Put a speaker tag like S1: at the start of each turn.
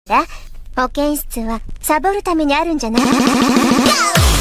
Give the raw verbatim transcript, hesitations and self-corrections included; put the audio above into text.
S1: だ。保健室はサボるためにあるんじゃない？